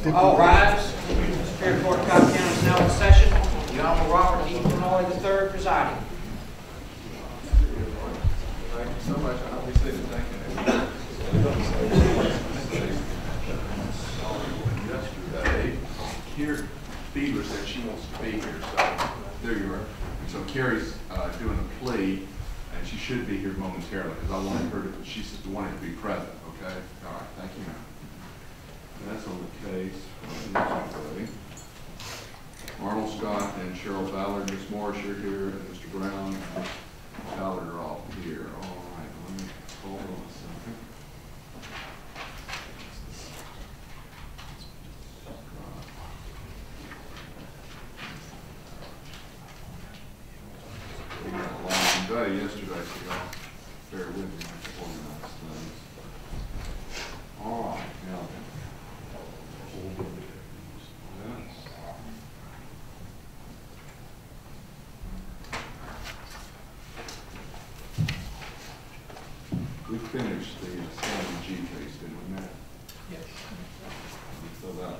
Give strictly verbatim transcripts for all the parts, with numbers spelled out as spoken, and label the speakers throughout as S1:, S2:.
S1: All rise. Superior Court of Cobb County is now in session. The Honorable Robert E. Flournoy the third presiding.
S2: Thank you so much. I'll be seated. Thank you. Yesterday, Carrie Beaver said she wants to be here, so there you are. So Carrie's uh, doing a plea, and she should be here momentarily because I wanted her to. She wanted to be present. Okay. All right. Thank you, ma'am. That's on the case. Arnold Scott and Cheryl Ballard, Miss Morris, you're here, and Mister Brown and Miss Ballard are all here. All right, let me hold on a second. We got a long day yesterday, so y'all bear with me to organize things. All right, now then. We finished the Sandy G case, didn't we, Matt?
S1: Yes.
S2: So that.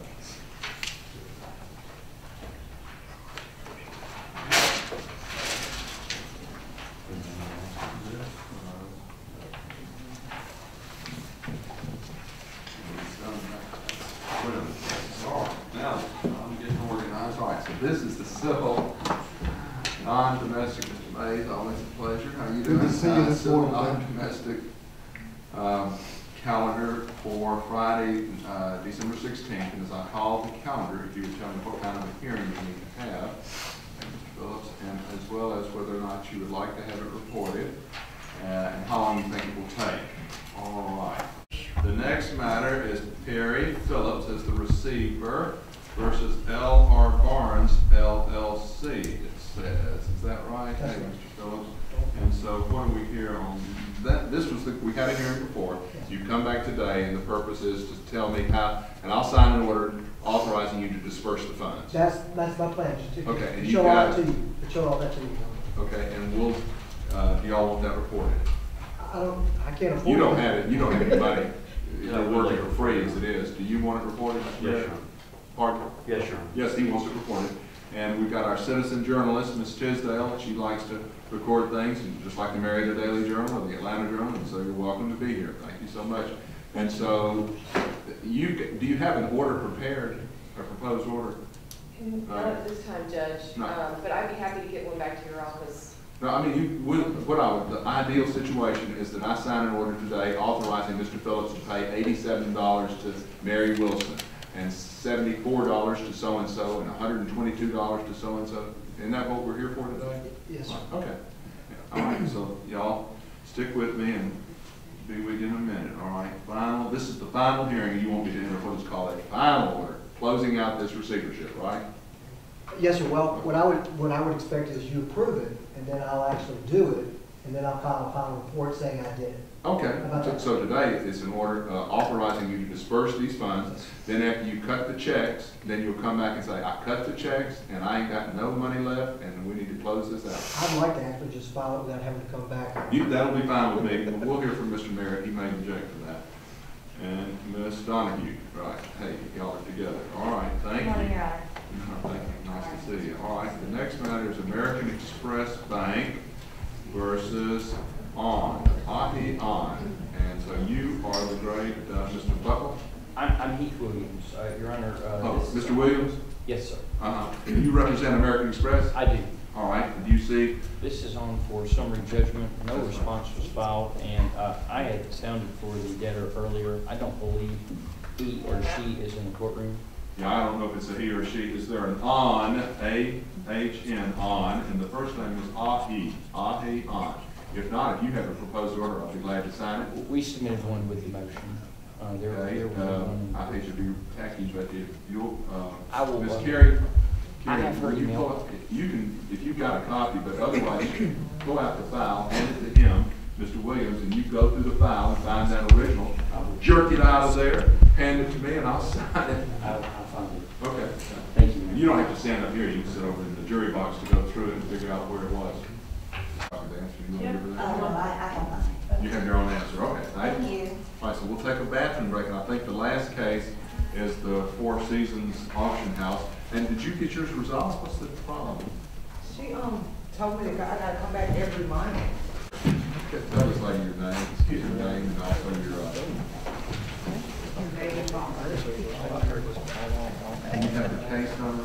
S2: Now, I'm getting organized. All right, so this is the civil non-domestic. Mister Mays, always a pleasure. How are you doing?
S3: Good to see you this morning.
S2: Non-domestic um, calendar for Friday, uh, December sixteenth. And as I call the calendar, if you would tell me what kind of a hearing you need to have, and Mister Phillips, and as well as whether or not you would like to have it reported, uh, and how long you think it will take. All right. The next matter is Perry Phillips as the receiver versus L R Barnes, L L C, it says. Is that right?
S3: That's
S2: Hey,
S3: right.
S2: Mister Phillips. And so what do we hear on that? This was the, we had a hearing before. You come back today, and the purpose is to tell me how, and I'll sign an order authorizing you to disperse the funds.
S3: That's, that's my plan. to-
S2: Okay, and
S3: to
S2: you
S3: show all
S2: got
S3: that
S2: it.
S3: to you, to show all that to you.
S2: Okay, and we'll, uh, do y'all want that reported?
S3: I don't, I can't afford.
S2: You don't
S3: it.
S2: have it, you don't have any money. You're working for free as it is. Do you want it reported?
S4: Yes, Your Honor.
S2: Pardon?
S4: Yes, Your Honor.
S2: Yes, he wants it reported. And we've got our citizen journalist, Miz Tisdale, and she likes to record things, and just like the Marietta Daily Journal or the Atlanta Journal, and so you're welcome to be here. Thank you so much. And so, you do you have an order prepared, a proposed order?
S5: Not at this time, Judge,
S2: No.
S5: um, but I'd be happy to get one back to your office.
S2: No, I mean, you would, what I would, the ideal situation is that I sign an order today authorizing Mister Phillips to pay eighty-seven dollars to Mary Wilson, and seventy-four dollars to so-and-so, and one hundred twenty-two dollars to so-and-so. Isn't that what we're here for today?
S3: Yes, sir.
S2: Okay. All right, so y'all stick with me and be with you in a minute, all right? Final, this is the final hearing. You want me to enter what is called a final order, closing out this receivership, right?
S3: Yes, sir. Well, what I would, what I would expect is you approve it, and then I'll actually do it, and then I'll file a final report saying I did it.
S2: Okay, so, so today it's an order uh, authorizing you to disperse these funds. Then after you cut the checks, then you'll come back and say, I cut the checks and I ain't got no money left and we need to close this out.
S3: I'd like to actually just file it without having to come back.
S2: You, that'll be fine with me. We'll hear from Mister Merritt. He may object to that. And Miz Donahue, right? Hey, y'all are together. All right, thank you.
S5: Morning, Your Honor.
S2: Uh, Thank you. Nice to see you. All right, the next matter is American Express Bank versus On, Ahi On. And so you are the great uh, Mister Buckle?
S4: I'm, I'm Heath Williams, uh, Your Honor. Uh,
S2: Oh,
S4: this-
S2: Mister Williams?
S4: Yes, sir.
S2: Uh-huh. You represent American Express?
S4: I do.
S2: All right, do you see?
S4: This is on for summary judgment. No response was filed, and uh, I had sounded for the debtor earlier. I don't believe he or she is in the courtroom.
S2: Yeah, I don't know if it's a he or she. Is there an On, A H N, On, and the first name is Ahi, Ahi On. If not, if you have a proposed order, I'll be glad to sign it.
S4: We submitted one with the motion. Uh, there,
S2: Okay,
S4: there was
S2: uh,
S4: one.
S2: I hate to be tacky, but if you'll,
S4: I
S2: uh,
S4: will,
S2: Miz
S4: uh,
S2: Carrie,
S4: I
S2: Carrie,
S4: have her
S2: will you
S4: email.
S2: pull up- You can, if you've got a copy, but otherwise, pull out the file, hand it to him, Mister Williams, and you go through the file and find that original, jerk it out of there, hand it to me, and I'll sign it.
S4: I'll, I'll find it.
S2: Okay.
S4: Thank you.
S2: And you don't have to stand up here, you can sit over in the jury box to go through it and figure out where it was. You wanna give her that?
S6: Oh, no, I, I have mine.
S2: You have your own answer, okay, thank
S6: Thank
S2: you.
S6: you.
S2: All right, so we'll take a bathroom break, and I think the last case is the Four Seasons auction house. And did you get yours resolved? What's the problem?
S6: She, um, told me that I gotta come back every month.
S2: Tell us like your name, excuse your name, and also your, uh, you have the case number?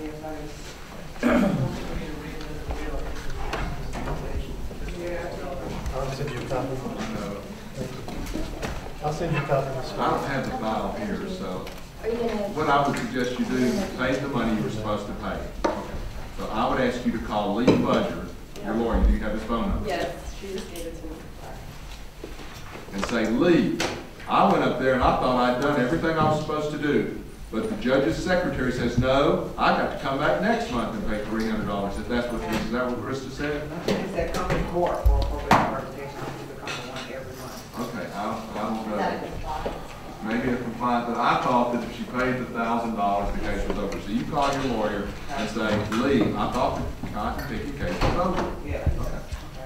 S3: I'll send you a copy.
S2: No.
S3: I'll send you a copy.
S2: I don't have the file here, so
S5: Are you gonna?
S2: what I would suggest you do, pay the money you were supposed to pay. Okay. So I would ask you to call Lee Budger, your lawyer, do you have his phone number?
S5: Yes, she just gave it to me.
S2: And say, Lee, I went up there and I thought I'd done everything I was supposed to do. But the judge's secretary says, no, I got to come back next month and pay three hundred dollars. If that's what, is that what Krista said?
S6: It's that come to court for appropriate representation, I have to come to one every month.
S2: Okay, I don't, I don't know. Maybe a compliant, but I thought that if she paid the thousand dollars, the case was over. So you call your lawyer and say, Lee, I thought the cotton picking case was over.
S6: Yeah.
S2: Okay.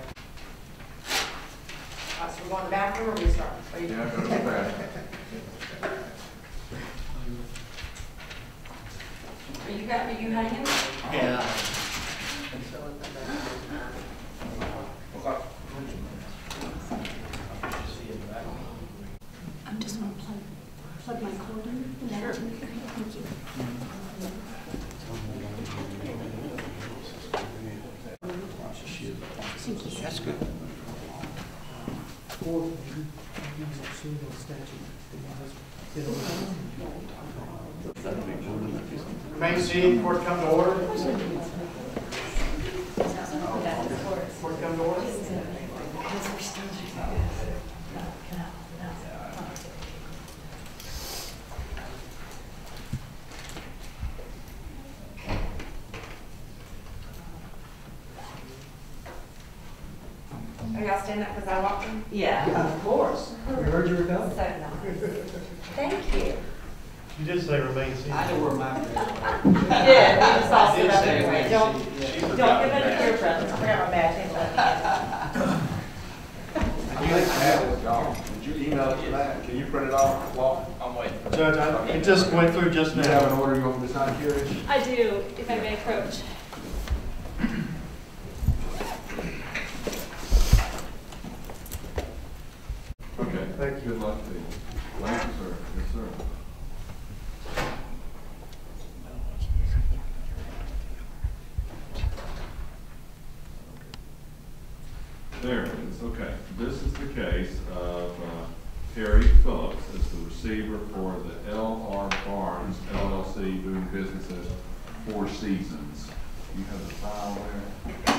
S6: Uh, so we're going to the bathroom or we start?
S2: Yeah, go to the bathroom.
S5: Are you got, are you hanging?
S3: Yeah.
S7: I'm just going to plug, plug my cord in. Sure. Thank you.
S1: That's good.
S3: Main scene, court come to order. Court come to order.
S5: Are y'all standing up because I walked in?
S6: Yeah, of course.
S3: We heard you were coming.
S5: So nice. Thank you.
S3: You did say remain seated.
S1: I know where my dress
S5: Yeah, we just all stood up anyway. Don't,
S1: was.
S5: don't give it a peer presence.
S6: I forgot my badge.
S2: I used to have it, y'all. Did you email it to that? Can you print it off, Law? I'm waiting.
S3: Judge, I, it just went through just
S2: You have an
S3: now.
S2: order you want me to sign here?
S7: I do, if I may approach.
S2: Okay.
S3: Thank you.
S2: Good luck to you. Thank you, sir. Yes, sir. There it is. Okay. This is the case of uh, Harry Phillips as the receiver for the L R Barnes L L C doing business as Four Seasons. You have the file there?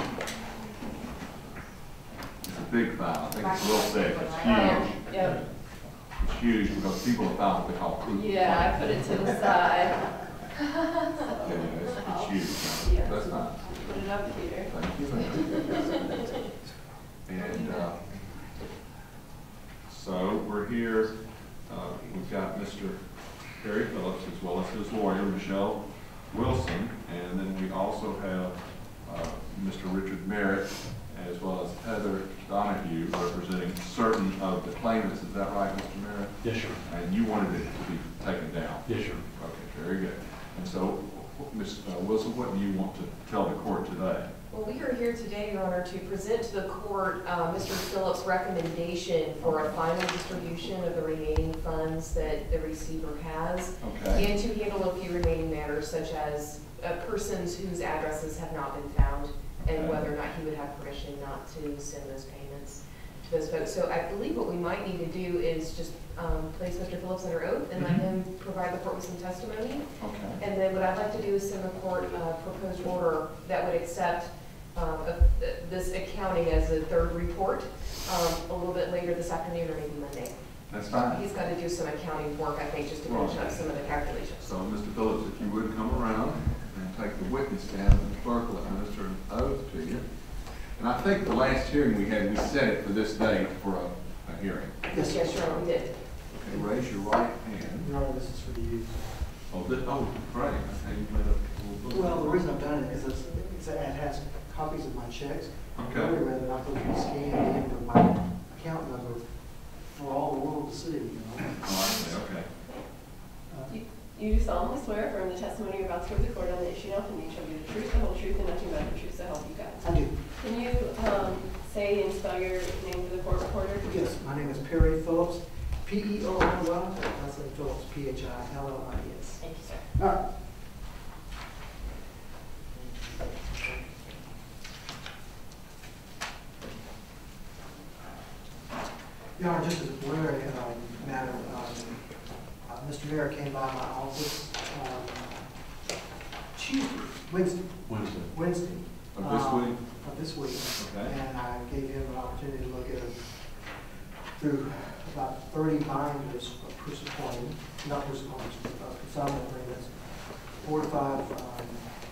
S2: It's a big file. I think it's real thick. It's huge.
S5: Yep.
S2: It's huge because people have found what they call proof.
S5: Yeah, I put it to the side.
S2: Yeah, it's, it's huge.
S5: Yeah.
S2: That's nice.
S5: Put it up here.
S2: Thank you. ma'am. And uh, so we're here. Uh, we've got Mister Harry Phillips as well as his lawyer, Michelle Wilson, and then we also have uh, Mister Richard Merritt as well as Heather Donahue representing certain of the claimants. Is that right, Mister Merritt?
S8: Yes, sir.
S2: And you wanted it to be taken down?
S8: Yes, sir.
S2: Okay, very good. And so, Miz Wilson, what do you want to tell the court today?
S5: Well, we are here today, Your Honor, to present to the court uh, Mister Phillips' recommendation for a final distribution of the remaining funds that the receiver has,
S2: Okay.
S5: and to handle a few remaining matters such as uh, persons whose addresses have not been found, and
S2: Okay.
S5: whether or not he would have permission not to send those payments to those folks. So I believe what we might need to do is just um, place Mister Phillips under oath and let him provide the court with some testimony.
S2: Okay.
S5: And then what I'd like to do is send the court a proposed order that would accept um, of this accounting as a third report um, a little bit later this afternoon or maybe Monday.
S2: That's fine.
S5: He's got to do some accounting work, I think, just to finish up some of the calculations.
S2: So, Mister Phillips, if you would come around and take the witness stand, and the clerk will administer an oath to you. And I think the last hearing we had, we set it for this date for a, a hearing.
S5: Yes, yes, sure, we did.
S2: Okay, raise your right hand.
S3: Your Honor, this is for the youth.
S2: Oh, this, oh, great. Okay, you made a little book.
S3: Well, the reason I've done it is it's, it's, it has copies of my checks.
S2: Okay.
S3: Really rather not put a scan in with my account number for all the world to see, you know?
S2: Oh, I see, okay.
S3: Uh,
S5: You-
S8: You do solemnly swear affirm the testimony you're about to give the court on the issue now from you shall be the truth, the whole truth, and nothing but the truth, so help you God.
S3: I do.
S8: Can you um, say and spell your name for the court reporter?
S3: Yes, my name is Perry Phillips, P E O R Y, last name Phillips, P H I L L I S.
S8: Thank you, sir.
S3: All right. Your Honor, just as a preliminary um, matter, um, uh, Mister Merritt came by my office um, Tuesday, Wednesday,
S2: Wednesday.
S3: Wednesday.
S2: Of this
S3: um,
S2: week?
S3: Of this week.
S2: Okay.
S3: And I gave him an opportunity to look at it through about thirty binders of proofs of claim, not proofs of claims, uh, consignment agreements, four to five um,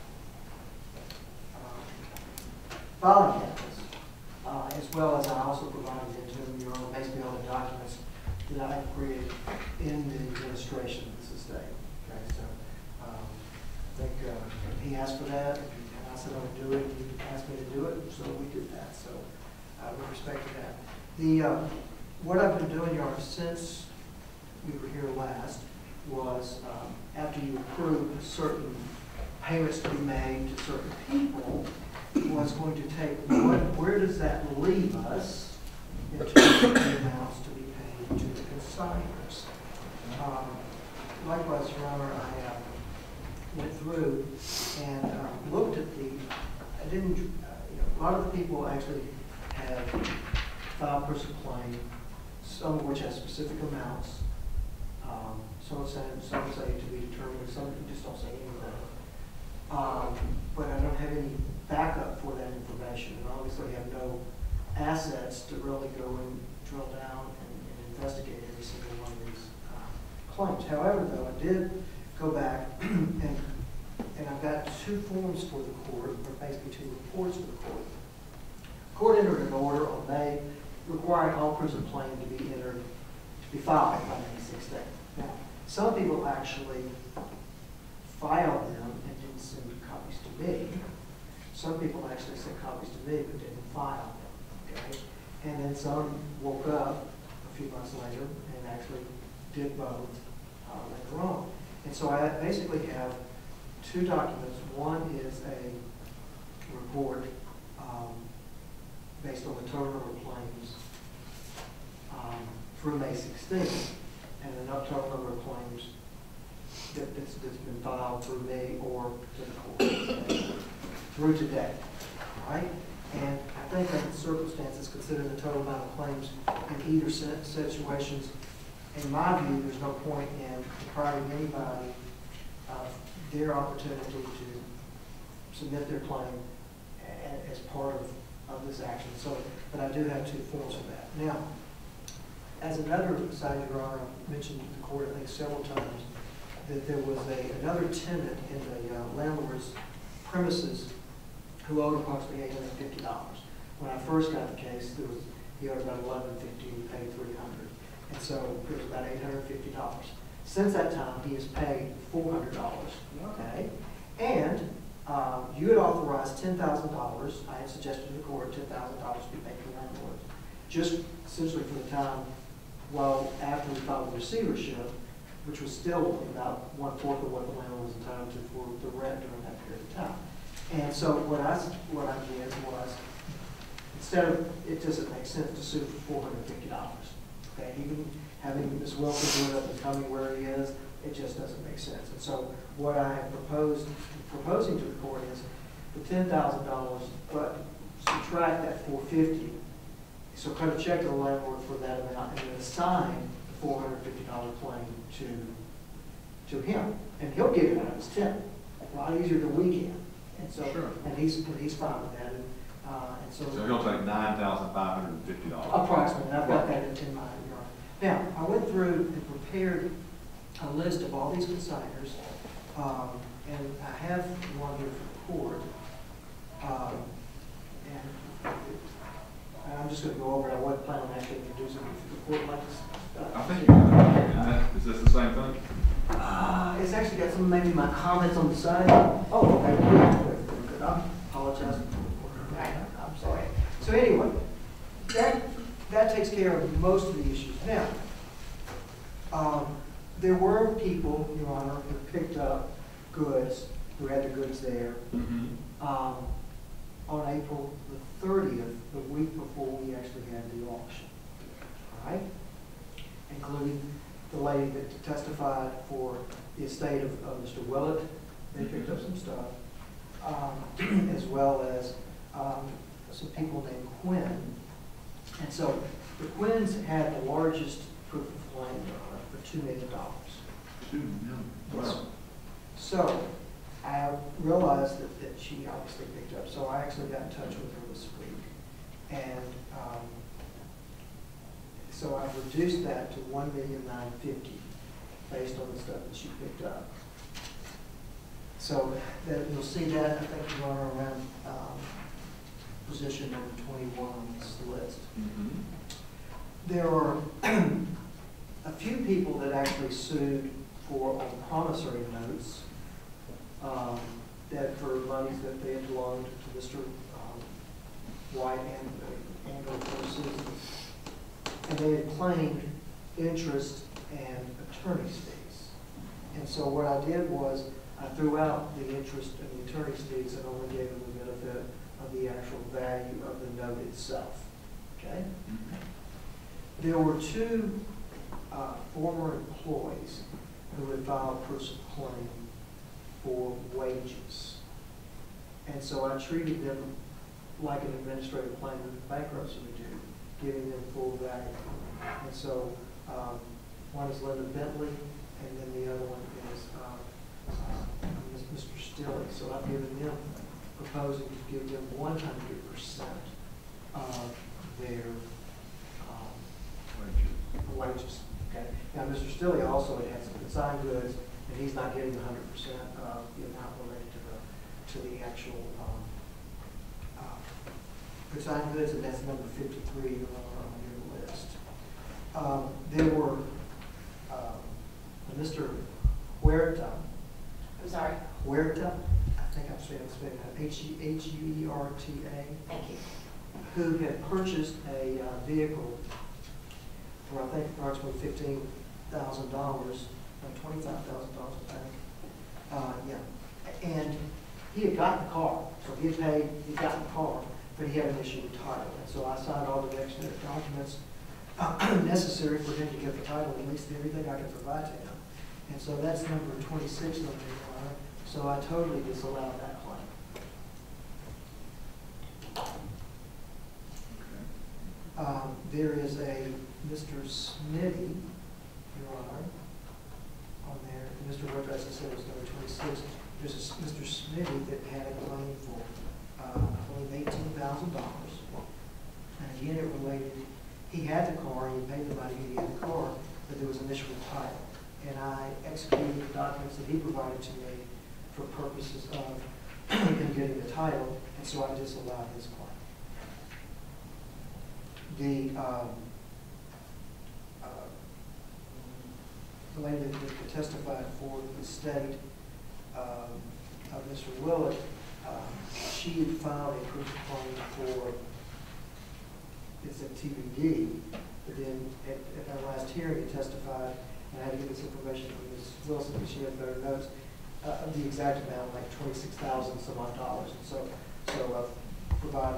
S3: uh, filing cabinets, uh, as well as I also provided it to him, Your Honor, basically all the documents that I have created in the administration of this estate. Okay, so um, I think uh, he asked for that, and I said I would do it, and he asked me to do it, so we did that. So uh, with respect to that, the uh, what I've been doing, Your Honor, since we were here last was um, after you approved certain payments to be made to certain people, was going to take what, where does that leave us in terms of the amounts to be paid to the consignors. Um, likewise, Your Honor, I uh, went through and um, looked at the, I didn't, uh, you know, a lot of the people actually have filed proofs of claim, some of which have specific amounts. Um, some say, some say to be determined, some just don't say anything. Um, but I don't have any backup for that information, and obviously have no assets to really go and drill down and, and investigate every single one of these uh, claims. However, though, I did go back and and I've got two forms for the court, or basically two reports for the court. Court entered an order on May requiring all proofs of claim to be entered, to be filed by May sixteenth. Now, some people actually filed them and didn't send copies to me. Some people actually sent copies to me but didn't file them, okay? And then some woke up a few months later and actually did both uh, later on. And so I basically have two documents. One is a report um, based on the total number of claims um, through May sixteenth, and an up total number of claims that, that's, that's been filed through me or to the court through today, all right? And I think under the circumstances, considering the total amount of claims in either situations, in my view, there's no point in depriving anybody of their opportunity to submit their claim a, as part of, of this action. So, but I do have two forms for that. Now, as another side, Your Honor, I mentioned to the court, I think several times, that there was a, another tenant in the uh, landlord's premises who owed approximately eight hundred fifty dollars. When I first got the case, there was, he owed about eleven fifty, we paid three hundred. And so it was about eight hundred fifty dollars. Since that time, he has paid four hundred dollars, okay? And um, you had authorized ten thousand dollars. I had suggested to the court ten thousand dollars to be paid to the landlord, just essentially for the time, well, after we filed the receivership, which was still about one-fourth of what the landlord was entitled to for the rent during that period of time. And so what I, what I did was, instead of, it doesn't make sense to sue for four hundred fifty dollars. Okay, even having Miz Wilson do it up and tell me where he is, it just doesn't make sense. And so what I have proposed, proposing to the court is the ten thousand dollars, but subtract that four hundred fifty dollars. So cut a check to the landlord for that amount and then assign the four hundred fifty dollars claim to, to him. And he'll get it out of his tip, a lot easier than we can. And so,
S2: Sure.
S3: and he's, and he's fine with that. And, uh, and so,
S2: So he'll take nine thousand five hundred and fifty dollars.
S3: approximately, and I've got that in, in my yard. Now, I went through and prepared a list of all these consignors, um, and I have one here for the court. Um, and, and I'm just going to go over it. I wasn't planning on actually introducing it to the court like this. Uh,
S2: I think you got it. Is this the same thing?
S3: Uh, it's actually got some maybe my comments on the side. Oh, okay. Good, good, good. I apologize. I'm sorry. So anyway, that that takes care of most of the issues. Now, um, there were people, Your Honor, who picked up goods, who had the goods there,
S2: Mm-hmm.
S3: um, on April the thirtieth, the week before we actually had the auction. All right? Including the lady that testified for the estate of, of Mister Willett. They picked up some stuff, um, as well as um, some people named Quinn. And so the Quinns had the largest proof of claim uh, for two million dollars.
S2: Two million. Wow.
S3: So I realized that, that she obviously picked up, so I actually got in touch with her this week. And um, so I've reduced that to one million nine fifty based on the stuff that she picked up. So that you'll see that, I think, Your Honor, around um, position number twenty-one on this list.
S2: Mm-hmm.
S3: There are a few people that actually sued for on promissory notes um, that for monies that they had belonged to Mister Um, White and and or Forsyth. And they had claimed interest and attorney's fees. And so what I did was I threw out the interest and the attorney's fees and only gave them the benefit of the actual value of the note itself. Okay? There were two uh, former employees who had filed proofs of claim for wages. And so I treated them like an administrative claim in bankruptcy would do, giving them full value. And so um, one is Linda Bentley, and then the other one is uh, uh, Mister Stilley. So I've given them, proposing to give them one hundred percent of their um, wages. Okay. Now, Mister Stilley also had some consigned goods, and he's not getting one hundred percent of the amount related to the to the actual um, uh, consigned goods, and that's number fifty-three on your list. Um, there were uh, Mister Huerta.
S5: I'm sorry.
S3: Huerta, I think I'm saying it, H U E R T A.
S5: Thank you.
S3: Who had purchased a uh, vehicle for, I think, approximately fifteen thousand dollars, twenty-five thousand dollars, I think. Uh, yeah. And he had gotten the car, so he had paid, he got the car, but he had an issue with title. And so I signed all the necessary documents uh, necessary for him to get the title, at least everything I could provide to him. And so that's number twenty-six on the line. So I totally disallowed that claim. Um, there is a Mister Smitty, Your Honor, on there. Mister Webb, as I said, was number twenty-six. There's a Mister Smitty that had a claim for uh, I believe eighteen thousand dollars. And again, it related, he had the car, he paid the money, he had the car, but there was an issue with title. And I executed the documents that he provided to me for purposes of him getting the title, and so I disallowed his claim. The, um, uh, the lady that testified for the state um, of Mister Willett, um, she had filed a proof of claim for, it's a T B D, but then at, at our last hearing, he testified, and I had to get this information from Miz Wilson, because she had better notes, uh, of the exact amount, like twenty-six thousand some odd dollars. And so, so I've provided,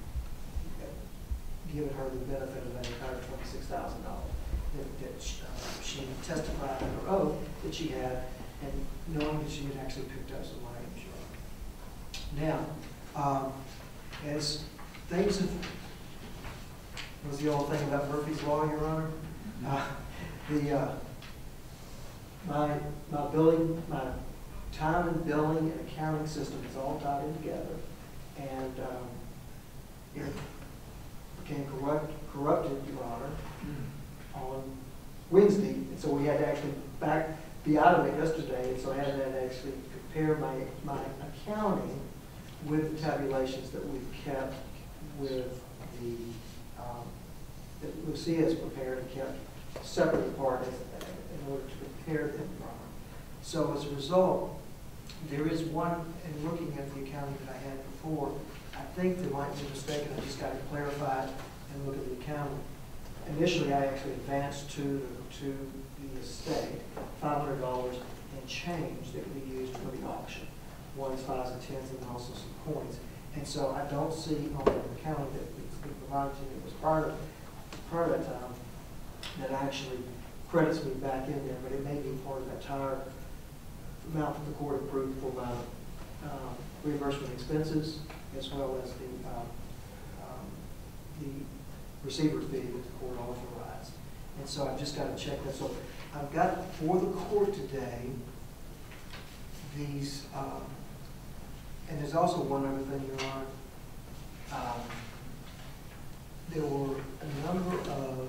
S3: given her the benefit of that entire twenty-six thousand dollars that, that she, uh, she testified under oath that she had, and knowing that she had actually picked up some money insurance. Now, um, as things have, was the old thing about Murphy's Law, Your Honor? Uh, the uh, my my billing, my time and billing and accounting system is all tied in together, and um, it became corrupt, corrupted, Your Honor, mm. on Wednesday, and so we had to actually back be out of it yesterday, and so I had to actually compare my my accounting with the tabulations that we've kept with the um, that Lucia has prepared and kept separate apart in order to compare them. So as a result, there is one, in looking at the accounting that I had before, I think there might be a mistake, and I just got it clarified and look at the accounting. Initially, I actually advanced to to the estate, five hundred dollars and change that we used for the auction. Ones, fives, and tens, and also some coins. And so I don't see on the account that it's been provided to me, it was prior, prior to that time, that actually credits me back in there, but it may be part of that entire amount that the court approved for my uh, reimbursement expenses, as well as the, uh, um, the receiver fee that the court authorized. And so I've just got to check that. So I've got for the court today these, um, and there's also one other thing, Your Honor. Um, there were a number of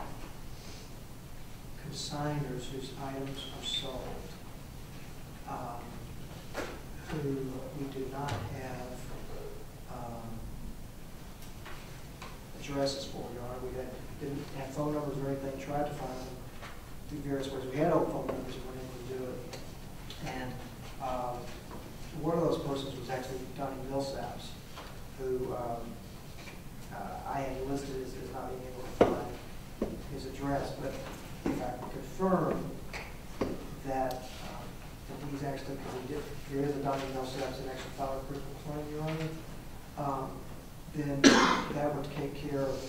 S3: consigners whose items are sold, um, who we do not have um, addresses for, Your Honor. We had, didn't have phone numbers or anything, tried to find them through various ways. We had old phone numbers and weren't able to do it. And um, one of those persons was actually Donnie Millsaps, who um, uh, I had listed as, as not being able to find his address. But if I can confirm that, um, that he's actually, because he did, there is a Donnie Millsaps that actually filed a critical claim, Your Honor, um, then that would take care of,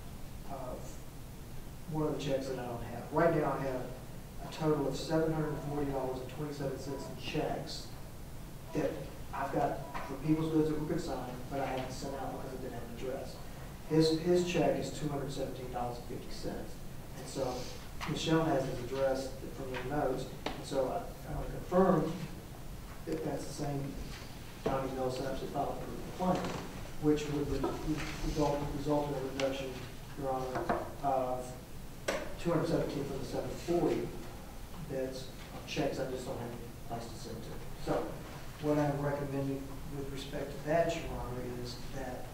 S3: of one of the checks that I don't have. Right now I have a total of seven hundred forty dollars and twenty-seven cents in checks that I've got for people's goods that were consigned, but I haven't sent out because I didn't have an address. His, his check is two hundred seventeen dollars and fifty cents. And so Michelle has his address from the notes, and so I, I want to confirm that that's the same Donnie Millsaps that filed for the claim, which would result, result in a reduction, Your Honor, of two hundred seventeen from the seven forty. That's checks I just don't have a place to send to. So what I'm recommending with respect to that, Your Honor, is that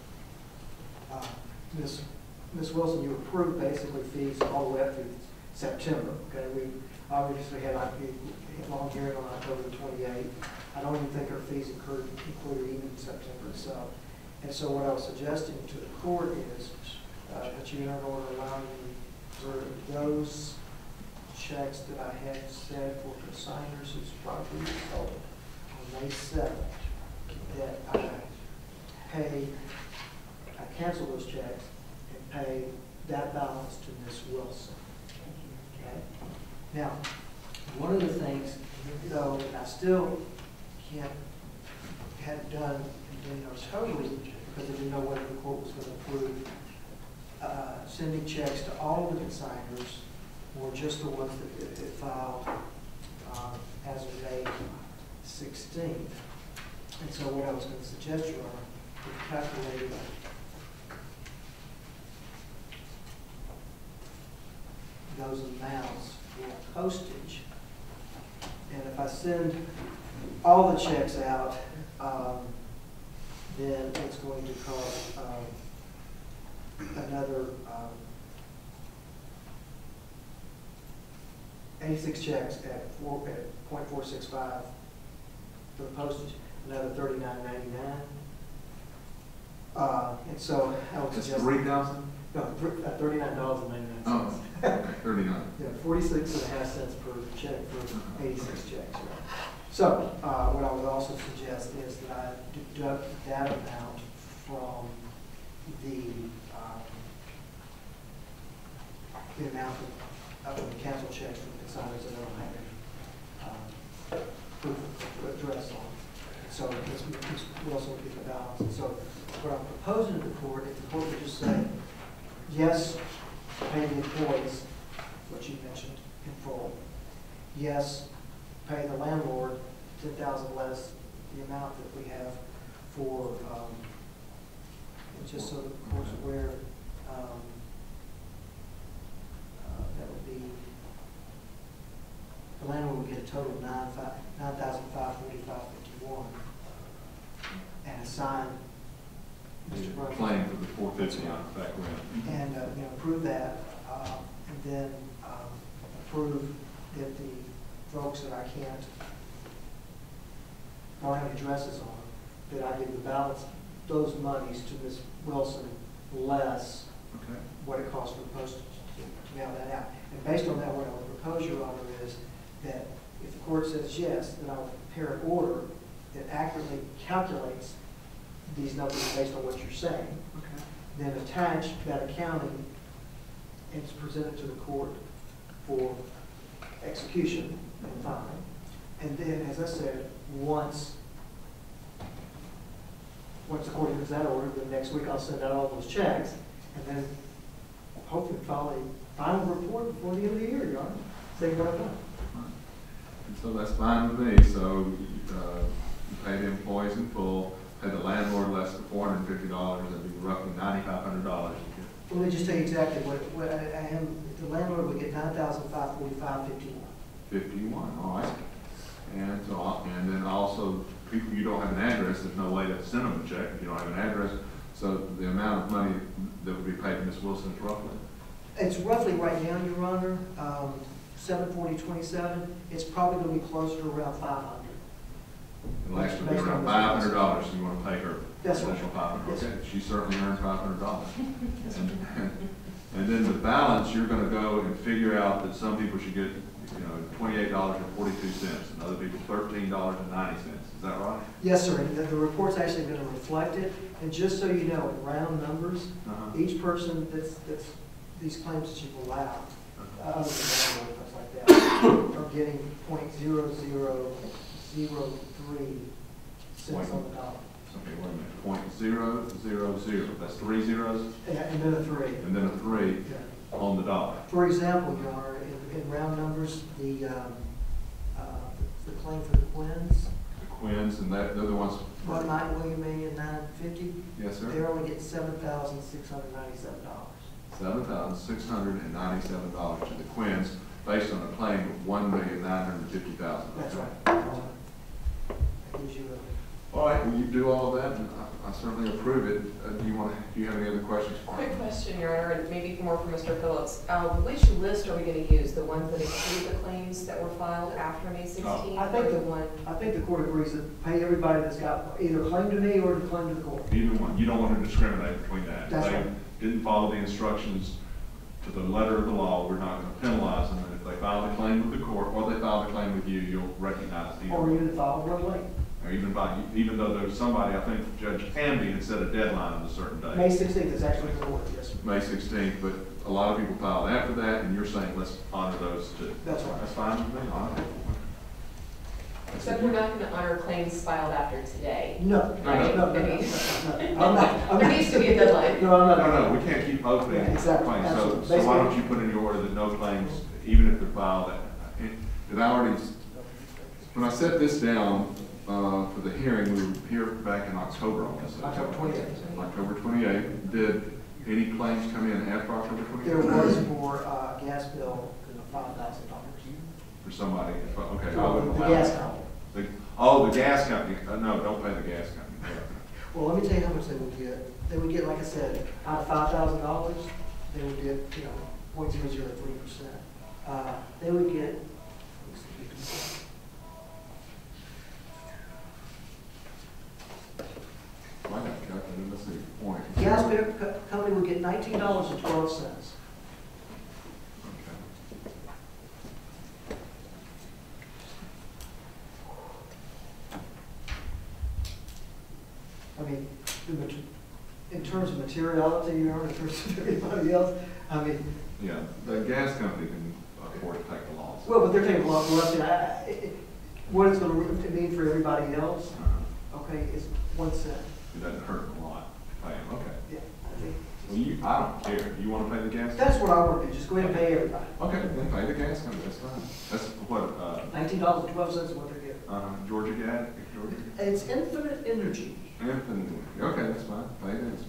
S3: uh, Miz Miz Wilson, you approved basically fees all the way up through September. Okay, we obviously had a long hearing on October twenty-eighth. I don't even think our fees incurred, included even in September itself. And so what I was suggesting to the court is uh, that you enter an order allowing me for those checks that I had said for consigners whose property was sold on May seventh, that I pay, I cancel those checks and pay that balance to Miz Wilson. Okay? Now, one of the things, though, that I still can't have done, you know, totally, because I didn't know whether the court was going to approve uh, sending checks to all of the consigners or just the ones that, that filed um, as of May sixteenth. And so what I was going to suggest, Your Honor, is calculating those amounts for postage. And if I send all the checks out, um, then it's going to cost um, another um, eighty-six checks at four at point four six five for the postage, another thirty-nine ninety-nine. Uh, and so I would
S2: Just
S3: suggest
S2: three thousand?
S3: no, th uh, thirty-nine dollars and ninety-nine cents.
S2: Oh, thirty-nine.
S3: Yeah, forty-six and a half cents per check for eighty-six checks. Right? So uh, what I would also suggest is that I deduct that amount from the um, the amount of, of the canceled checks from consigners that I don't have um, proof of address on. So this will also get the balance. And so what I'm proposing to the court, if the court would just say, yes, pay the employees, what you mentioned, in full. Yes, pay the landlord ten thousand less the amount that we have for, um, and just so the court's aware, um, uh, that would be, the landlord would get a total of nine thousand five hundred forty-five fifty-one and assign Mister Brooks.
S2: Claim for the four fifty on the back rent.
S3: And, uh, you know, approve that, um, and then, um, approve that the folks that I can't, don't have addresses on, that I give the balance, those monies to Miz Wilson less
S2: Okay.
S3: what it costs for the postage to mail that out. And based on that, what I would propose, Your Honor, is that if the court says yes, then I will prepare an order that accurately calculates these numbers based on what you're saying.
S2: Okay.
S3: Then attach that accounting and it's presented to the court for execution and fine. And then, as I said, once once the court gives that order, then next week I'll send out all those checks, and then hopefully file a final report before the end of the year, Your Honor. Say what I've done.
S2: And so that's fine with me. So uh, you pay the employees in full, pay the landlord less than four hundred and fifty dollars, that'd be roughly ninety-five hundred dollars.
S3: Let me just tell you exactly what, what I, I am. The landlord would get nine thousand five forty-five fifty-one.
S2: Fifty-one, all right. And so, I'll- and then also, people, you don't have an address, there's no way to send them a check if you don't have an address. So the amount of money that would be paid to Miz Wilson is roughly?
S3: It's roughly right now, Your Honor, um, seven forty twenty-seven. It's probably going to be closer to around five hundred.
S2: It'll actually be
S3: Based on
S2: around
S3: this
S2: five hundred dollars, so you want to pay her
S3: That's right.
S2: additional five hundred dollars.
S3: Yes,
S2: Okay, she certainly earns five hundred dollars. And and then the balance, you're going to go and figure out that some people should get, you know, twenty-eight dollars and forty-two cents, and other people thirteen dollars and ninety cents. Is that right?
S3: Yes, sir. And the, the report's actually going to reflect it. And just so you know, in round numbers,
S2: Uh-huh.
S3: each person that's, that's, these claims that you've allowed, uh, other than landlord, things like that, are getting point zero zero zero three cents on the dollar.
S2: Okay, wait a minute. Point zero zero zero. That's three zeros,
S3: And, and then a three.
S2: and then a three
S3: Yeah.
S2: on the dollar.
S3: For example, Your Honor, in, in round numbers, the, um, uh, the claim for the Quins,
S2: The Quins, and that, they're the ones.
S3: one nine William million nine fifty,
S2: Yes, sir.
S3: they're only getting seven thousand six hundred ninety-seven dollars.
S2: Seven thousand six hundred and ninety-seven dollars to the Quins, based on a claim of one million nine hundred and fifty thousand.
S3: That's right. That gives you a.
S2: All right, well, you do all of that, and I, I certainly approve it. Uh, do you want to, do you have any other questions?
S5: Quick question, Your Honor, and maybe more for Mister Phillips. Uh, which list are we going to use? The ones that include the claims that were filed after May sixteenth?
S3: I think
S5: or
S3: the
S5: the one?
S3: I think the court agrees that pay everybody that's got either claim to me or to claim to the court.
S2: Either one. You don't want to discriminate between that.
S3: That's
S2: They
S3: right.
S2: didn't follow the instructions to the letter of the law, we're not going to penalize them. And if they file a claim with the court, or they file a claim with you, you'll recognize the.
S3: Or even if I one late.
S2: Or even by, even though there's somebody, I think Judge Canby had set a deadline of a certain date.
S3: May sixteenth is actually the court, yes, sir.
S2: May sixteenth, but a lot of people filed after that, and you're saying let's honor those too.
S3: That's right.
S2: That's fine with me, honor it.
S5: Except we're not going to honor claims filed after today.
S3: No, no,
S5: Right?
S3: no, no, no,
S5: I
S3: no,
S5: mean-
S3: no. I'm not, I'm
S5: There
S3: not.
S5: needs to be a deadline.
S3: No, I'm not.
S2: No, no, we can't keep opening
S3: Yeah, exactly,
S2: claims, so,
S3: absolutely.
S2: so why don't you put in your order that no claims, even if they're filed, that I already, when I set this down, uh, for the hearing, we were here back in October on this.
S3: October twenty-eighth.
S2: October twenty-eighth, did any claims come in after October twenty-eighth?
S3: There was for, uh, gas bill, five thousand dollars.
S2: For somebody, okay, I wouldn't
S3: The
S2: allow.
S3: gas
S2: that.
S3: company.
S2: The- Oh, the gas company, uh, no, don't pay the gas company.
S3: Well, let me tell you how much they would get. They would get, like I said, out of five thousand dollars, they would get, you know, point zero zero three percent. Uh, they would get,
S2: Well, I got a calculator, let's see, point.
S3: gas bill co- company would get nineteen dollars and twelve cents.
S2: Okay.
S3: I mean, the mat- in terms of materiality, or in terms of everybody else, I mean,
S2: Yeah, the gas company can afford to take the loss.
S3: well, but they're taking a lot less. than I- I- I- What it's gonna re- mean for everybody else,
S2: Uh-huh.
S3: okay, is one cent.
S2: It doesn't hurt a lot to pay them, okay.
S3: Yeah, I mean,
S2: Well, you, I don't care, you wanna pay the gas?
S3: that's what I want to do, just go ahead and pay everybody.
S2: Okay, then pay the gas company, that's fine. That's what, uh,
S3: Nineteen dollars and twelve cents is what they're getting.
S2: uh, Georgia Gas, Georgia?
S3: It's Infinite Energy.
S2: Infinity, okay, that's fine, pay this.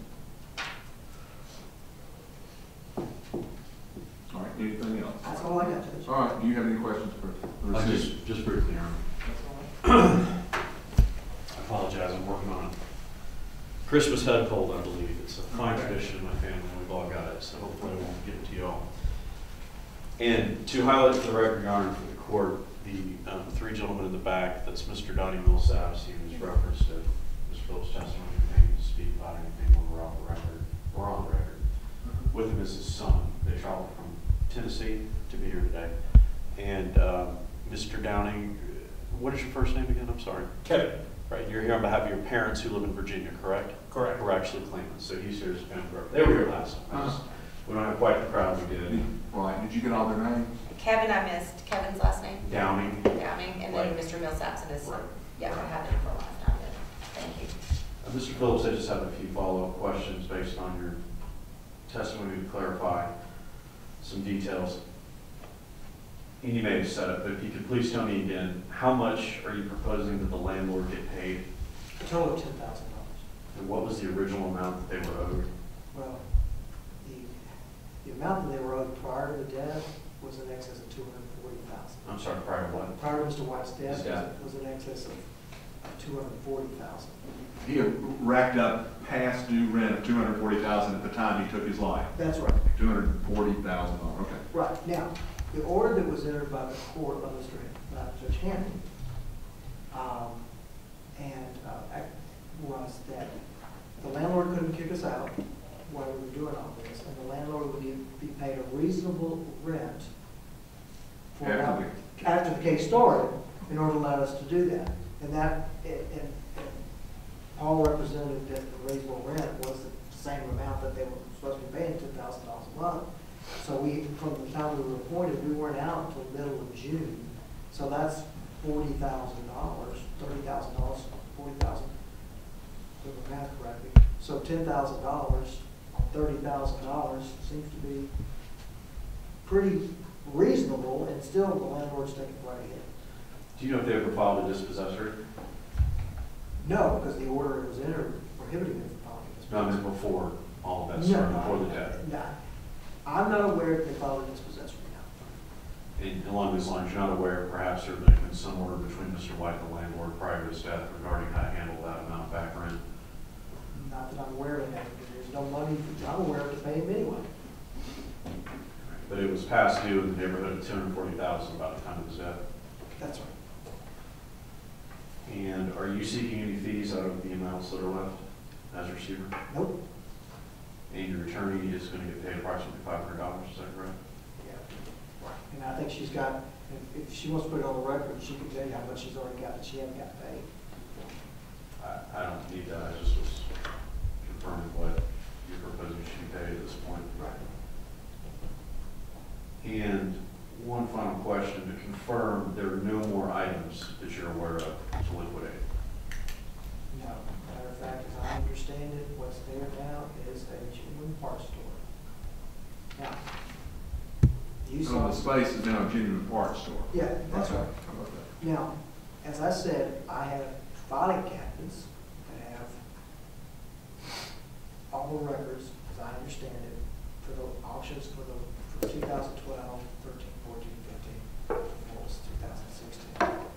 S2: All right, anything else?
S3: That's all I got, Judge.
S2: All right, do you have any questions for the
S9: Uh,
S2: receiver?
S9: just, just briefly, Your Honor. I apologize, I'm working on a Christmas head cold, I believe. It's a fine tradition in my family, we've all got it, so hopefully I won't give it to you all. And to highlight for the record, Your Honor, for the court, the um, three gentlemen in the back, that's Mister Donnie Millsaps, he was referenced to Miz Phillips' testimony, anything to speak about anything when we're off the record, or on the record. With him is his son. They traveled from Tennessee to be here today. And um, Mister Downing, what is your first name again? I'm sorry.
S10: Kevin.
S9: Right, you're here on behalf of your parents who live in Virginia, correct?
S10: Correct.
S9: Who are actually Claimants, so he's here as a family representative. They were here last time. I just, we don't have quite the crowd we did.
S2: Right, did you get all their names?
S11: Kevin, I missed Kevin's last name.
S9: Downing.
S11: Downing, and then
S9: Right.
S11: Mister Millsaps and his son.
S9: Right.
S11: Yeah, I had him for a long time, but thank you.
S9: Uh, Mister Phillips, I just have a few follow-up questions based on your testimony to clarify some details. And you may have said it, but if you could please tell me again, how much are you proposing that the landlord get paid?
S3: A total of ten thousand dollars.
S9: And what was the original amount that they were owed?
S3: Well, the, the amount that they were owed prior to the death was in excess of two hundred and forty thousand.
S9: I'm sorry, prior to what?
S3: Prior to Mister White's death
S9: His death.
S3: was, was in excess of two hundred and forty thousand.
S2: He had racked up past due rent of two hundred forty thousand dollars at the time he took his life.
S3: That's right.
S2: two hundred forty thousand dollars, okay.
S3: Right. Now, the order that was entered by the court by Mister Uh, Judge Hampton, um, and uh, act- was that the landlord couldn't kick us out while we were doing all this, and the landlord would be, be paid a reasonable rent for
S2: After
S3: about- after the case started, in order to allow us to do that. And that, and, and and Paul represented that the reasonable rent was the same amount that they were supposed to be paying, ten thousand dollars a month. So we, from the time we were appointed, we weren't out until the middle of June. So that's forty thousand dollars, thirty thousand dollars, forty thousand, doing the math correctly. So ten thousand dollars, thirty thousand dollars seems to be pretty reasonable, and still the landlord's taking quite a hit.
S9: Do you know if they ever filed a dispossessory?
S3: No, because the order was entered prohibiting them from filing this.
S9: No, I meant before all of that
S3: No,
S9: started,
S3: I-
S9: before the death.
S3: no. I'm not aware if they filed a dispossessory now.
S9: And along these lines, you're not aware, perhaps there may have been some order between Mister White and the landlord prior to his death regarding how to handle that amount of back rent?
S3: Not that I'm aware of that, because there's no money, I'm aware of to pay him anyway.
S9: But it was past due in the neighborhood of two hundred forty thousand dollars about the time of his death.
S3: That's right.
S9: And are you seeking any fees out of the amounts that are left as a receiver?
S3: Nope.
S9: And your attorney is going to get paid approximately five hundred dollars, is that correct?
S3: Yeah. And I think she's got, if, if she wants to put it on the record, she can tell you how much she's already got that she hasn't got paid.
S9: I, I don't need that, I just was confirming what you're proposing she be paid at this point.
S3: Right.
S9: And one final question, to confirm there are no more items that you're aware of to liquidate?
S3: No. Matter of fact, as I understand it, what's there now is a genuine parts store. Now, you
S2: So
S3: saw.
S2: the space is now a genuine parts store?
S3: Yeah, that's
S2: Okay.
S3: right.
S2: How about that?
S3: Now, as I said, I have filing cabinets that have all the records, as I understand it, for the auctions for the, for two thousand twelve, thirteen, fourteen, fifteen, what was two thousand sixteen.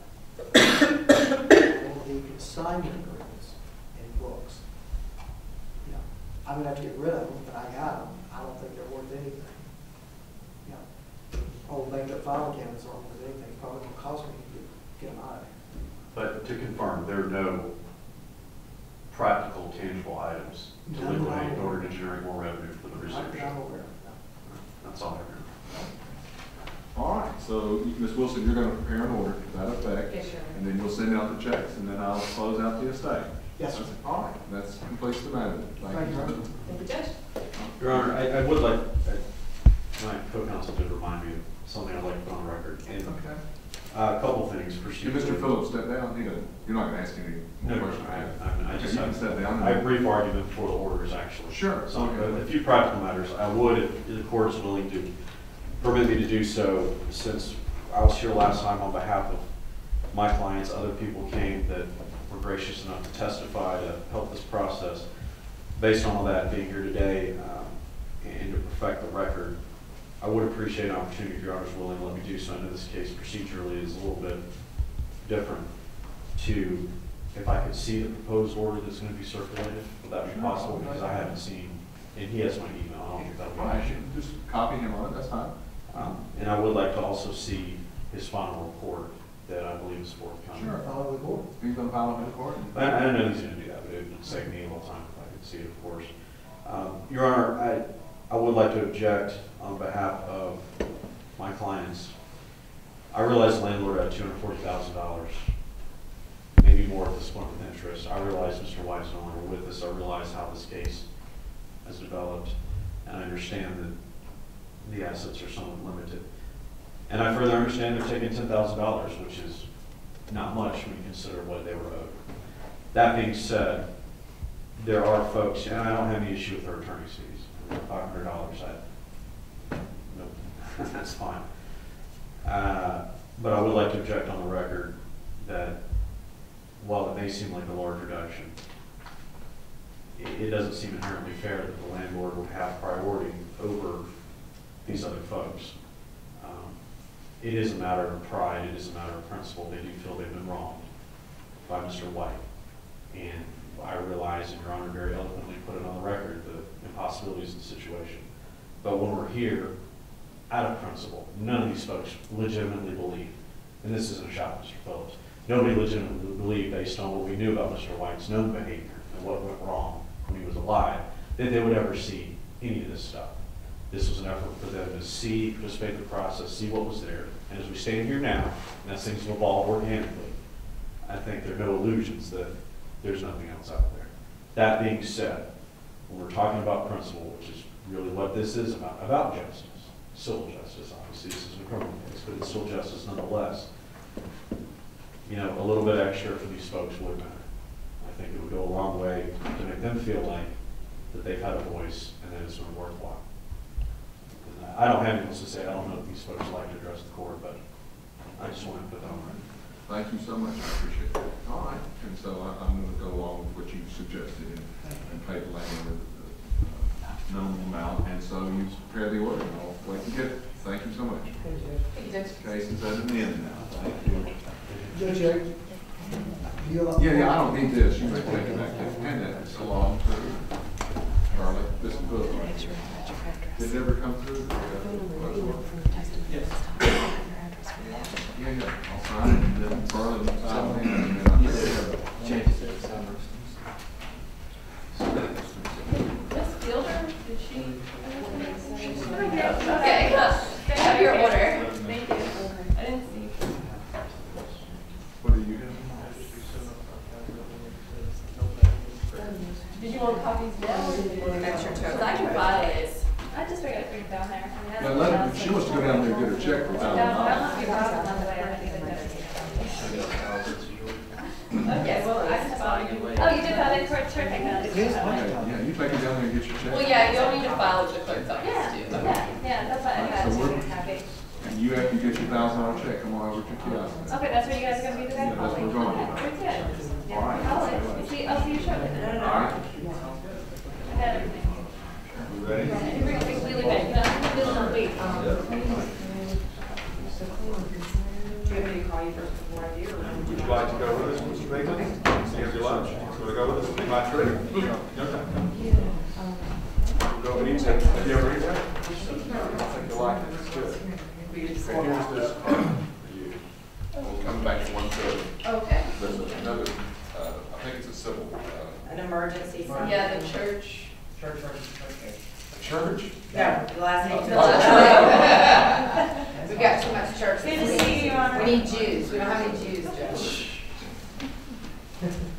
S3: All the consignment agreements and books. You know, I'm gonna have to get rid of them, but I got them. I don't think they're worth anything. You know, old banked up filing cabinets aren't worth anything. It's probably gonna cost me to get, get them out of there.
S9: But to confirm, there are no practical, tangible items to
S3: None that
S9: liquidate in
S3: I'm
S9: order to generate more revenue for the
S3: Not that I'm
S9: receivership?
S3: aware of, no.
S9: That's all I heard.
S2: All right, so Miz Wilson, you're going to prepare an order to that effect?
S5: Yes, sir.
S2: And then you'll send out the checks, and then I'll close out the estate?
S3: Yes, sir.
S2: All right, that's completes the matter.
S3: Thank you, Judge.
S5: Thank you, Judge.
S9: Your Honor, I, I would like, I- my co-counsel did remind me of something I'd like to put on the record. And
S2: Okay.
S9: uh, a couple things
S2: You,
S9: procedurally.
S2: Mister Phillips, step down. He doesn't, you're not going to ask any
S9: No,
S2: more
S9: no,
S2: questions.
S9: I, I, I
S2: Okay,
S9: just
S2: you can
S9: have,
S2: step down.
S9: I have a brief argument before the orders, actually.
S2: Sure.
S9: So,
S2: Okay.
S9: a few practical matters. I would, if the court is willing to permit me to do so, since I was here last time on behalf of my clients, other people came that were gracious enough to testify to help this process. Based on all that, being here today, um, and to perfect the record, I would appreciate an opportunity, if Your Honor is willing to let me do so. I know this case procedurally is a little bit different, to, if I could see the proposed order that's going to be circulated, would that be possible? Because I haven't seen, and he has my email, I don't think that'll be an
S2: Fine,
S9: issue.
S2: just copy him on it, that's fine.
S9: Um, And I would like to also see his final report that I believe is forthcoming.
S3: Sure, follow the court.
S2: He's going to file it in court?
S9: I, I know he's going to do that, but it would save me a little time if I could see it, of course. Um, Your Honor, I, I would like to object on behalf of my clients I realize the landlord had two hundred forty thousand dollars, maybe more at this point with interest. I realize Mister White's no longer with us. I realize how this case has developed, and I understand that the assets are somewhat limited. And I further understand they're taking ten thousand dollars, which is not much when you consider what they were owed. That being said, there are folks, and I don't have any issue with their attorney's fees. five hundred dollars, I, nope, that's fine. Uh, but I would like to object on the record that while it may seem like a large reduction, it, it doesn't seem inherently fair that the landlord would have priority over these other folks. Um, it is a matter of pride, it is a matter of principle. They do feel they've been wronged by Mister White. And I realize, and Your Honor very eloquently put it on the record, the impossibilities of the situation. But when we're here, out of principle, none of these folks legitimately believe, and this isn't a shot at Mister Phillips, nobody legitimately believed, based on what we knew about Mister White's known behavior and what went wrong when he was alive, that they would ever see any of this stuff. This was an effort for them to see, participate in the process, see what was there. And as we stand here now, and as things will evolve organically, I think there are no illusions that there's nothing else out there. That being said, when we're talking about principle, which is really what this is about, about justice, civil justice, obviously this isn't a criminal case, but it's still justice nonetheless. You know, a little bit extra for these folks would matter. I think it would go a long way to make them feel like that they've had a voice and that it's been worthwhile. And I don't have anything else to say. I don't know if these folks like to address the court, but I just want to put that on record.
S2: Thank you so much, I appreciate that. All right, and so I, I'm going to go along with what you suggested and, and pay the landlord the uh, minimum amount, and so you prepare the order, and I'll wait to get it. Thank you so much.
S5: Thank you, Judge.
S2: Case is at an end now. Thank you.
S3: Judge, Eric, you-
S2: Yeah, yeah, I don't need this. You may take it back there. Hand that so long to Charlie. This is good. Did it ever come through? Yes. Yeah, yeah. I'll sign it and then Charlie will sign it and then I'll take it.
S1: Changes it, summers.
S8: Miss Fielder, did she?
S5: Okay, I have your order.
S8: Thank you. I didn't see.
S2: What are you doing?
S8: Did you want copies now or did you want to? Because I can file this.
S10: I just figured I'd bring it down there. I mean,
S2: Yeah, let her, if she wants to go down there and get her check for a thousand
S10: No, I
S2: dollars.
S10: want to be robbed on the way. I think it's
S8: Okay, well, I can file you.
S10: Oh, you did that in court, sure, take that.
S3: It is
S2: Okay,
S3: my time.
S2: yeah, you take it down there and get your check.
S5: Well, yeah, you'll need to file with the clerk's office
S10: Yeah,
S5: too.
S10: yeah, yeah, that's what I
S2: So
S10: thought.
S2: we're-
S10: She was happy.
S2: And you, after you get your thousand dollar check, come on over to the kiosk.
S10: Okay, that's where you guys are gonna be today?
S2: Yeah, that's where we're going.
S10: Okay, very good.
S2: All right.
S10: I'll see, I'll see you shortly.
S2: All right.
S10: I got everything.
S2: You ready?
S10: I can bring a big wheelie bag, you know, I'm gonna do this on wait.
S6: Do you want me to call you first before I do? or-
S12: Would you like to go with us, Mister Bailey? See your lunch. So to go with us, be my treat. Okay. We'll go and eat that. Have you ever eaten that? I think you'll like it. It's good. Okay, here's this card for you. We'll come back at one thirty.
S5: Okay.
S2: There's another, uh, I think it's a civil, uh,
S11: An emergency fund.
S5: Yeah, the church.
S6: Church, church, church.
S2: a church?
S11: No, the last name.
S5: We've got too much church.
S10: Good to see you, Your Honor.
S5: We need Jews. We don't have any Jews, Judge.